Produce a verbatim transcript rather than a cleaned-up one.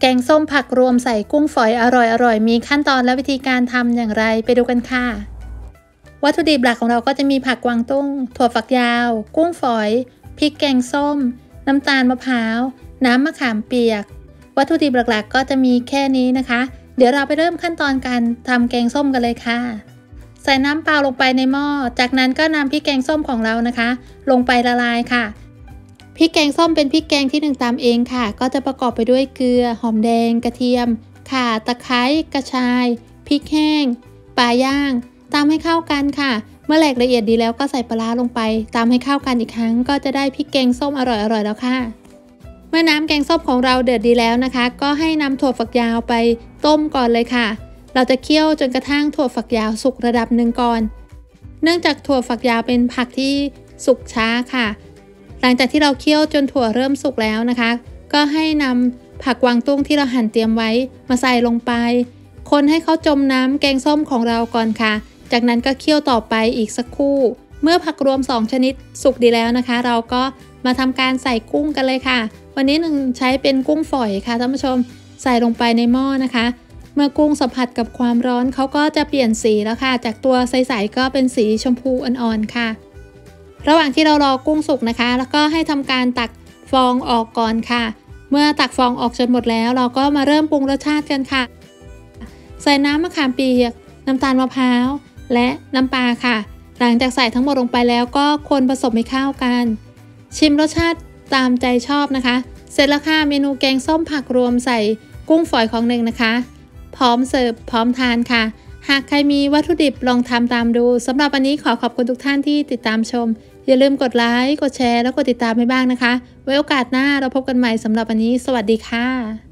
แกงส้มผักรวมใส่กุ้งฝอยอร่อยๆมีขั้นตอนและวิธีการทำอย่างไรไปดูกันค่ะวัตถุดิบหลักของเราก็จะมีผักกวางตุ้งถั่วฝักยาวกุ้งฝอยพริกแกงส้มน้ำตาลมะพร้าวน้ำมะขามเปียกวัตถุดิบหลักๆก็จะมีแค่นี้นะคะเดี๋ยวเราไปเริ่มขั้นตอนการทำแกงส้มกันเลยค่ะใส่น้ำเปล่าลงไปในหม้อจากนั้นก็นำพริกแกงส้มของเรานะคะลงไปละลายค่ะพริกแกงส้มเป็นพริกแกงที่หนึ่งตำเองค่ะก็จะประกอบไปด้วยเกลือหอมแดงกระเทียมข่าตะไคร้กระชายพริกแห้งปลาย่างตำให้เข้ากันค่ะเมื่อแหลกละเอียดดีแล้วก็ใส่ปลาร้าลงไปตำให้เข้ากันอีกครั้งก็จะได้พริกแกงส้มอร่อยๆแล้วค่ะเมื่อน้ำแกงส้มของเราเดือดดีแล้วนะคะก็ให้นำถั่วฝักยาวไปต้มก่อนเลยค่ะเราจะเคี่ยวจนกระทั่งถั่วฝักยาวสุกระดับหนึ่งก่อนเนื่องจากถั่วฝักยาวเป็นผักที่สุกช้าค่ะหลังจากที่เราเคี่ยวจนถั่วเริ่มสุกแล้วนะคะก็ให้นำผักกวางตุ้งที่เราหั่นเตรียมไว้มาใส่ลงไปคนให้เขาจมน้ำแกงส้มของเราก่อนค่ะจากนั้นก็เคี่ยวต่อไปอีกสักครู่เมื่อผักรวมสองชนิดสุกดีแล้วนะคะเราก็มาทำการใส่กุ้งกันเลยค่ะวันนี้หนึ่งใช้เป็นกุ้งฝอยค่ะท่านผู้ชมใส่ลงไปในหม้อนะคะเมื่อกุ้งสัมผัสกับความร้อนเขาก็จะเปลี่ยนสีแล้วค่ะจากตัวใสๆก็เป็นสีชมพูอ่อนๆค่ะระหว่างที่เรารอกุ้งสุกนะคะแล้วก็ให้ทำการตักฟองออกก่อนค่ะเมื่อตักฟองออกจนหมดแล้วเราก็มาเริ่มปรุงรสชาติกันค่ะใส่น้ำมะขามเปียกน้ำตาลมะพร้าวและน้ำปลาค่ะหลังจากใส่ทั้งหมดลงไปแล้วก็คนผสมให้เข้ากันชิมรสชาติตามใจชอบนะคะเสร็จแล้วค่ะเมนูแกงส้มผักรวมใส่กุ้งฝอยของหนึ่งนะคะพร้อมเสิร์ฟพร้อมทานค่ะหากใครมีวัตถุดิบลองทำตามดูสำหรับวันนี้ขอขอบคุณทุกท่านที่ติดตามชมอย่าลืมกดไลค์กดแชร์และกดติดตามให้บ้างนะคะไว้โอกาสหน้าเราพบกันใหม่สำหรับวันนี้สวัสดีค่ะ